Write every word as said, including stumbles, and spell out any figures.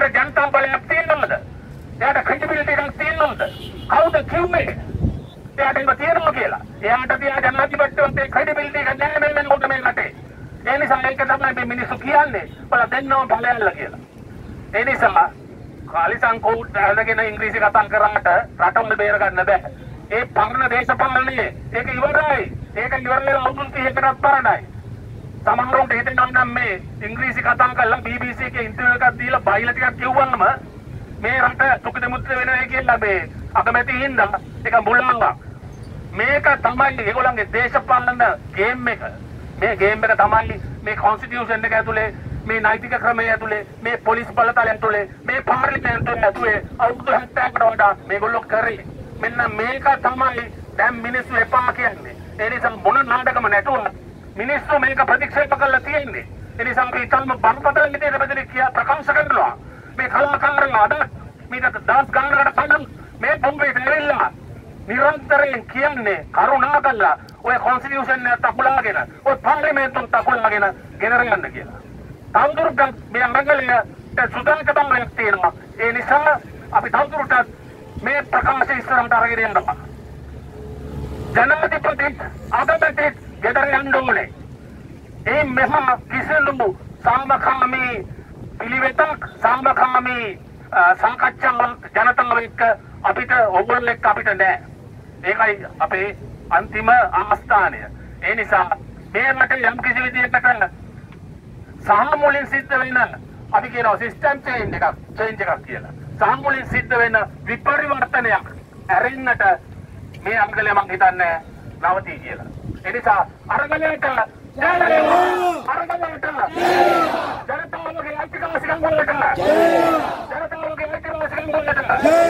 එයාට ජනතා බලයක් තියෙනවද? එයාට ක්‍රෙඩිබිලිටි එකක් තියෙනවද? කවුද කිව්වේ? එයාට ඒක තියෙනවා කියලා. එයාට තියා ජනාධිපතිවන්ට ක්‍රෙඩිබිලිටි එක නැහැ මේ වෙනකොට මේ රටේ. ඒ නිසා ඒක තමයි මේ මිනිස්සු කියන්නේ. බල දෙන්නම බලයල්ලා කියලා. ඒ නිසා කාලිසං කෝට් අරගෙන ඉංග්‍රීසි කතා කරාට රටවල් බේර ගන්න බෑ. ඒ පරණ දේශපාලනයේ ඒක ඉවරයි. ඒක ඉවරලා අවුරුදු තිහකටත් පරණයි. සමහරවිට හිතෙනවා නම් මේ ඉංග්‍රීසි කතා කරලා B B C එකේ ඉන්ටර්විව් එකක් දීලා බයිලා ටිකක් කිව්වම මේ රට සුඛිත මුත්‍ර වෙනවා කියලා මේ අකමැති හින්දා ඒක මුලාවක්. මේක තමයි ඒගොල්ලන්ගේ දේශපාලන ගේම් එක. මේ ගේම් එක තමයි මේ කොන්ස්ටිටියුෂන් එක ඇතුලේ මේ නෛතික ක්‍රමය ඇතුලේ මේ පොලිස් බලතල ඇතුලේ මේ පාර්ලිමේන්තුව ඇතුලේ අවුරුදු හැත්තෑවකට වඩා මේගොල්ලෝ කරේ. මෙන්න මේක තමයි දැන් මිනිස්සු එපා කියන්නේ. ඒ නිසා මොන නාටකම නැතුව මිනිස්සු මේක ප්‍රතික්ෂේප කරලා තියෙන්නේ. ඒ නිසා අපි ඉතාලම බරපතල විදිහට බෙදලි කියා ප්‍රකාශ කරනවා. මේ කලාකාරලා අද මේකට දස් ගානකට කලින් මේ බොම්බේ ඇවිල්ලා නිරන්තරයෙන් කියන්නේ කරුණා කළා ඔය කොන්ස්ටිටියුෂන් එක තකුලාගෙන ඔය පාර්ලිමේන්තුව තකුලාගෙන ගෙනර යන්න කියලා. තවදුරටත් මේ අරගලයේ සුදාකතාවයක් තියෙනවා. ඒ නිසා අපි තවදුරටත් මේ ප්‍රකාශ ඉස්සරහට අරගෙන යනවා. ජනාධිපති අගමැති ගෙදර යන්න ඕනේ. ඒ මෙහා කිසිදු සාමකාමී පිළිවෙතක් සාමකාමී සාකච්ඡාවක් ජනතාව එක්ක අපිට ඕගොල්ලෝ එක්ක අපිට නැහැ. ඒකයි අපේ අන්තිම ආස්ථානය. ඒ නිසා මේ රටේ යම් කිසි විදිහකට සහ මුලින් සිද්ධ වෙන අපි කියනවා සිස්ටම් චේන්ජ් එකක් චේන්ජ් එකක් කියලා. සහ මුලින් සිද්ධ වෙන විපරිවර්තනයක් ඇරෙන්නට මේ අංගලේ මං හිතන්නේ නවතී කියලා. ඒ නිසා අරගලයට අරගලයට ජනතාවගේ අයිතිකාසිකම් වලට ජනතාවගේ අයිතිකාසිකම් වලට